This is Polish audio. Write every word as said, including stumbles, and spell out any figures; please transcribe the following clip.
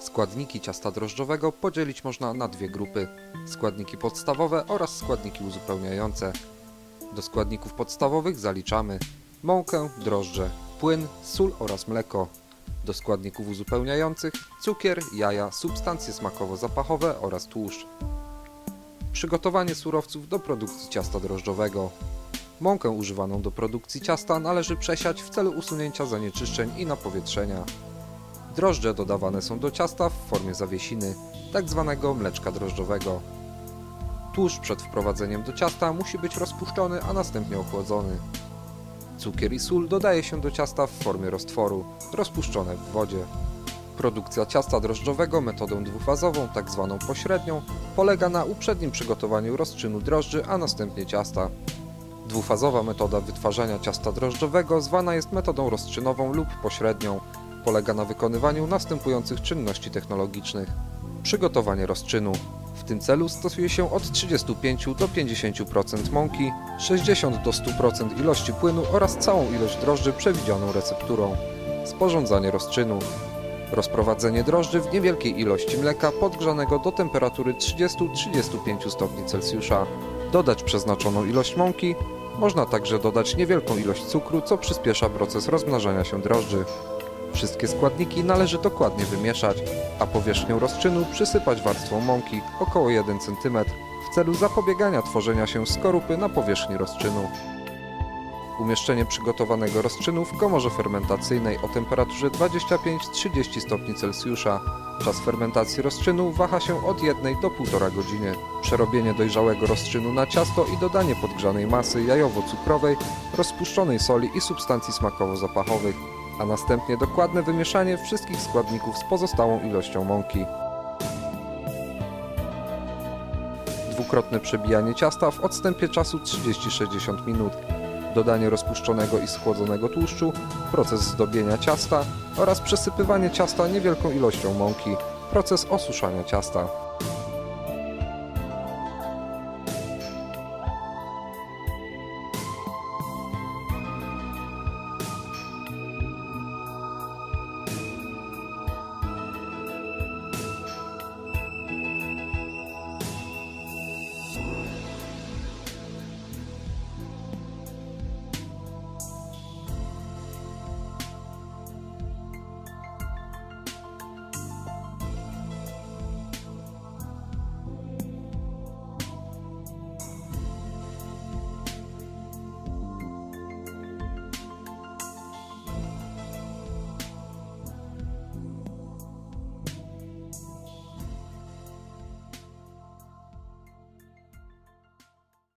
Składniki ciasta drożdżowego podzielić można na dwie grupy: składniki podstawowe oraz składniki uzupełniające. Do składników podstawowych zaliczamy mąkę, drożdże, płyn, sól oraz mleko. Do składników uzupełniających cukier, jaja, substancje smakowo-zapachowe oraz tłuszcz. Przygotowanie surowców do produkcji ciasta drożdżowego. Mąkę używaną do produkcji ciasta należy przesiać w celu usunięcia zanieczyszczeń i napowietrzenia. Drożdże dodawane są do ciasta w formie zawiesiny, tak zwanego mleczka drożdżowego. Tłuszcz przed wprowadzeniem do ciasta musi być rozpuszczony, a następnie ochłodzony. Cukier i sól dodaje się do ciasta w formie roztworu, rozpuszczone w wodzie. Produkcja ciasta drożdżowego metodą dwufazową, tak zwaną pośrednią, polega na uprzednim przygotowaniu rozczynu drożdży, a następnie ciasta. Dwufazowa metoda wytwarzania ciasta drożdżowego zwana jest metodą rozczynową lub pośrednią. Polega na wykonywaniu następujących czynności technologicznych. Przygotowanie rozczynu. W tym celu stosuje się od trzydziestu pięciu do pięćdziesięciu procent mąki, sześćdziesiąt do stu procent ilości płynu oraz całą ilość drożdży przewidzianą recepturą. Sporządzanie rozczynu. Rozprowadzenie drożdży w niewielkiej ilości mleka podgrzanego do temperatury trzydziestu do trzydziestu pięciu stopni Celsjusza. Dodać przeznaczoną ilość mąki. Można także dodać niewielką ilość cukru, co przyspiesza proces rozmnażania się drożdży. Wszystkie składniki należy dokładnie wymieszać, a powierzchnię rozczynu przysypać warstwą mąki około jeden centymetr w celu zapobiegania tworzenia się skorupy na powierzchni rozczynu. Umieszczenie przygotowanego rozczynu w komorze fermentacyjnej o temperaturze dwadzieścia pięć do trzydziestu stopni Celsjusza. Czas fermentacji rozczynu waha się od jednej do półtorej godziny. Przerobienie dojrzałego rozczynu na ciasto i dodanie podgrzanej masy jajowo-cukrowej, rozpuszczonej soli i substancji smakowo-zapachowych, a następnie dokładne wymieszanie wszystkich składników z pozostałą ilością mąki. Dwukrotne przebijanie ciasta w odstępie czasu trzydzieści do sześćdziesięciu minut. Dodanie rozpuszczonego i schłodzonego tłuszczu, proces zdobienia ciasta oraz przesypywanie ciasta niewielką ilością mąki, proces osuszania ciasta.